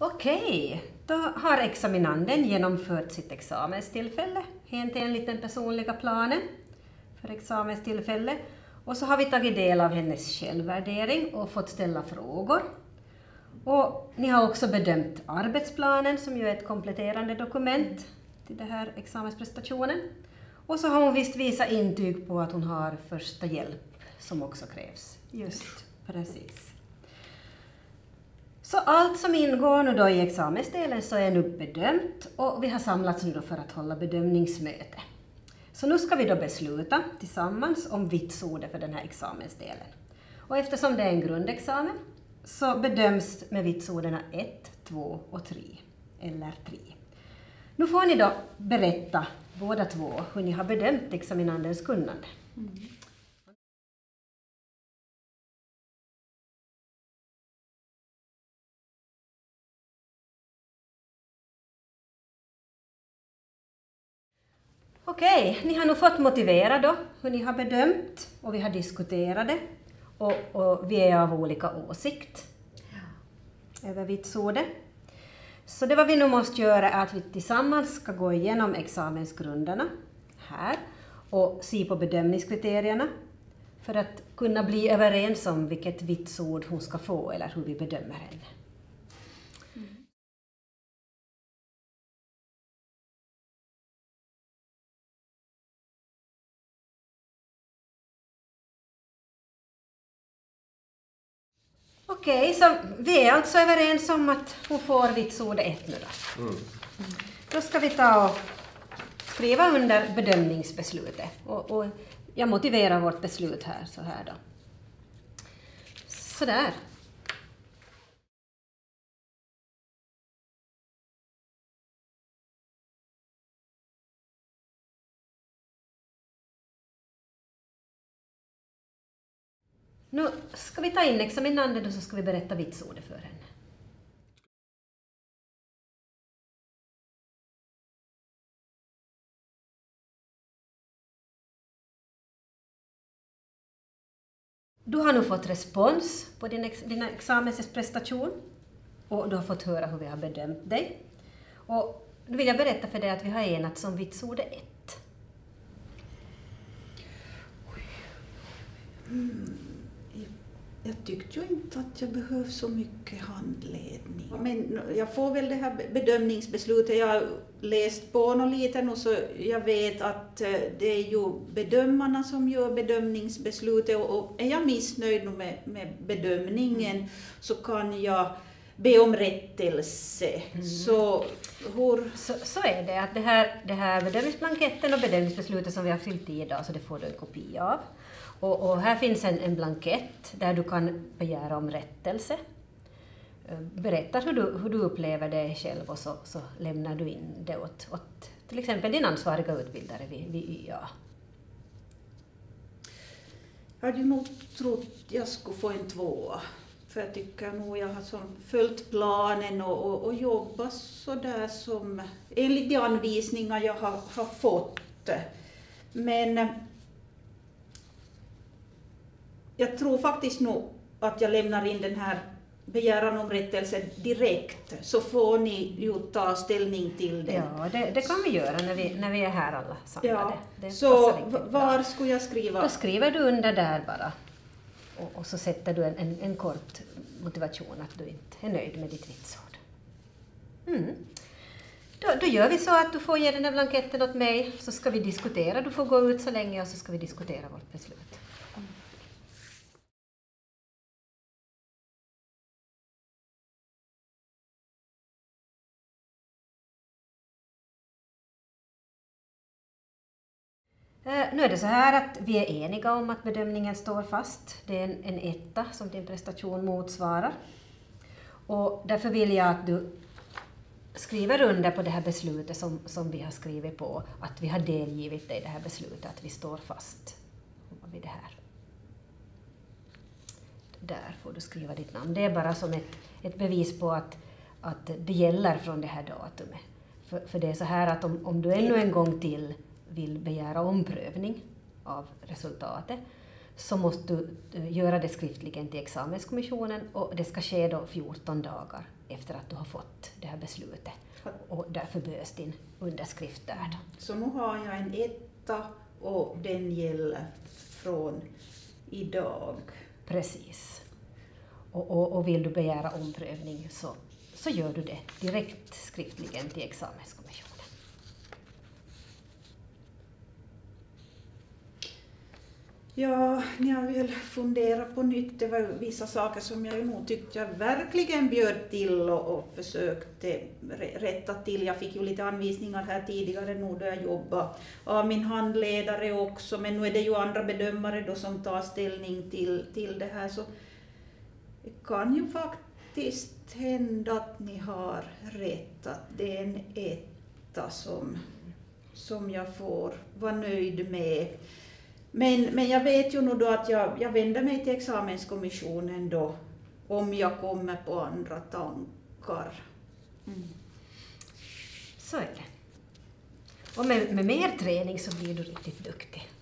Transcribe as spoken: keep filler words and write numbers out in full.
Okej, då har examinanden genomfört sitt examenstillfälle enligt en liten personliga planen för examenstillfälle. Och så har vi tagit del av hennes självvärdering och fått ställa frågor. Och ni har också bedömt arbetsplanen som ju är ett kompletterande dokument till den här examensprestationen. Och så har hon visst visat intyg på att hon har första hjälp som också krävs. Just precis. Så allt som ingår nu då i examensdelen så är nu bedömt och vi har samlats nu då för att hålla bedömningsmöte. Så nu ska vi då besluta tillsammans om vitsordet för den här examensdelen. Och eftersom det är en grundexamen så bedöms med vitsorden ett, två och tre, eller tre. Nu får ni då berätta båda två hur ni har bedömt examinandens kunnande. Mm. Okej, ni har nu fått motivera då hur ni har bedömt och vi har diskuterat det och, och vi är av olika åsikt ja. över vitsordet. Så det vad vi nu måste göra är att vi tillsammans ska gå igenom examensgrunderna här och se på bedömningskriterierna för att kunna bli överens om vilket vitsord hon ska få eller hur vi bedömer henne. Okej, så vi är alltså överens om att hon får vitsordet ett nu då. Mm. Då ska vi ta och skriva under bedömningsbeslutet. Och, och jag motiverar vårt beslut här så här då. Sådär. Nu ska vi ta in examinanden och så ska vi berätta vitsordet för henne. Du har nu fått respons på din, ex din examensprestation och du har fått höra hur vi har bedömt dig. Och då vill jag berätta för dig att vi har enats om vitsordet ett. Mm. Jag tyckte ju inte att jag behöver så mycket handledning. Men jag får väl det här bedömningsbeslutet. Jag har läst på något lite och så jag vet att det är ju bedömarna som gör bedömningsbeslutet. Och är jag missnöjd med, med bedömningen så kan jag be om rättelse. Mm. Så, hur... så, så är det att det här, det här bedömningsblanketten och bedömningsbeslutet som vi har fyllt i idag så det får du en kopia av. Och, och här finns en, en blankett där du kan begära om rättelse. Berätta hur du, hur du upplever det själv och så, så lämnar du in det åt, åt till exempel din ansvariga utbildare vid, vid Y A. Jag hade nog trott att jag skulle få en tvåa. För jag tycker nog jag har som följt planen och, och, och jobbat så där som enligt de anvisningar jag har, har fått. Men jag tror faktiskt nog att jag lämnar in den här begäran om rättelse direkt så får ni ju ta ställning till det. Ja, det, det kan vi göra när vi, när vi är här alla samlade. Ja, det så var skulle jag skriva? Då skriver du under där bara och, och så sätter du en, en, en kort motivation att du inte är nöjd med ditt vitsord. Mm. Då, då gör vi så att du får ge den här blanketten åt mig så ska vi diskutera. Du får gå ut så länge och så ska vi diskutera vårt beslut. Nu är det så här att vi är eniga om att bedömningen står fast. Det är en, en etta som din prestation motsvarar. Och därför vill jag att du skriver under på det här beslutet som, som vi har skrivit på. Att vi har delgivit dig det här beslutet, att vi står fast vid det här. Där får du skriva ditt namn. Det är bara som ett, ett bevis på att, att det gäller från det här datumet. För, för det är så här att om, om du ännu en gång till vill begära omprövning av resultatet så måste du göra det skriftligen till examenskommissionen och det ska ske då fjorton dagar efter att du har fått det här beslutet. Och därför behövs din underskrift där. Så nu har jag en etta och den gäller från idag. Precis. Och, och, och vill du begära omprövning så, så gör du det direkt skriftligen till examenskommissionen. Ja, när jag vill fundera på nytt, det var vissa saker som jag nog tyckte jag verkligen bjöd till och, och försökte rätta till. Jag fick ju lite anvisningar här tidigare nu då jag jobbade av min handledare också, men nu är det ju andra bedömare då som tar ställning till, till det här. Så det kan ju faktiskt hända att ni har rätt, att det är en etta som, som jag får vara nöjd med. Men, men jag vet ju nu då att jag, jag vänder mig till examenskommissionen då om jag kommer på andra tankar. Mm. Så är det. Och med, med mer träning så blir du riktigt duktig.